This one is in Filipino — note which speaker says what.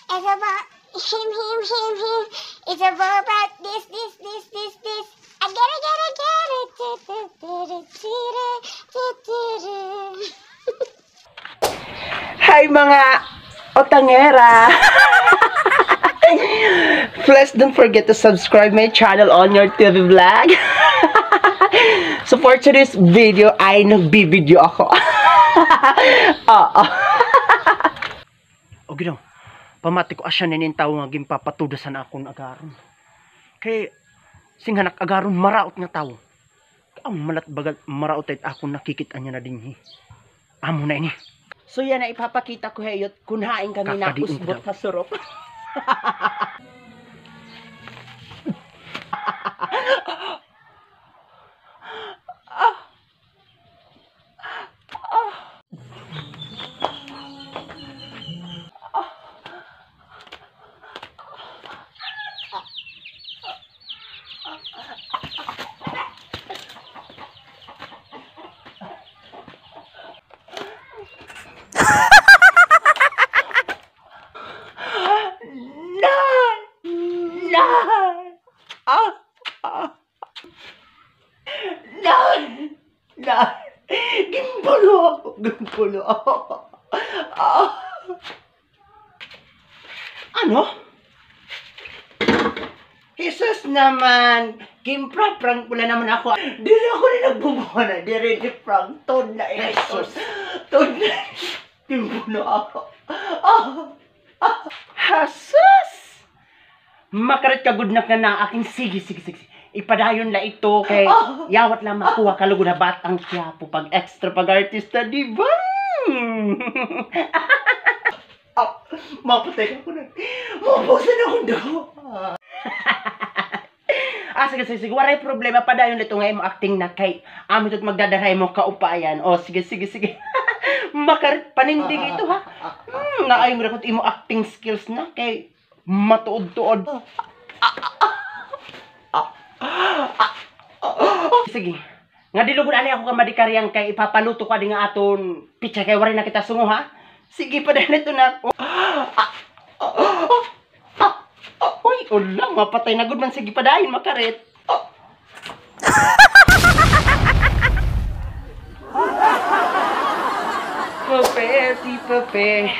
Speaker 1: It's about him. It's about this. I get it.
Speaker 2: Hi mga otangera! Please don't forget to subscribe my channel on your TV vlog. So for today's video ay nagbibideo ako. O gino, pamati ko asya ninintaw nga gimpapatudasan akong agaron. Kay singhanak agaron maraot nga tao. Ang malat bagal maraot ay akong nakikita niya na dinhi. Amo na ini. So yan na ipapakita ko hayot kung haing kami na usbot sa surok. Gimpulo ako. Ano? Jesus naman, prank pula naman ako. Dili ako rin nagbubuha na, dili prank, ton na Jesus. Ton na, gimpulo ako. Jesus! Makarat kagud na ka na aking sige. Ipadayon la ito kay yawat lang makuha kalugod na batang Quiapo pag extra pag artista, di ba? Mapatay ako na. Mapusan ako daw. Sige. Waray problema. Padayon nito nga mo acting na kay amin ito't magdadaray mo kaupayan. Sige. Makarit panindig ito ha. Naay mo rakot imo acting skills na kay matuod-tuod. Sige. Nga dilugod ani ako ka madikaryang kay ipapaluto ka di nga aton pizza kay wari na kita sungo ha. Sige pa dahil ito na. Uy, ulang mapatay na gud man sige pa dahil makaret. Pepe,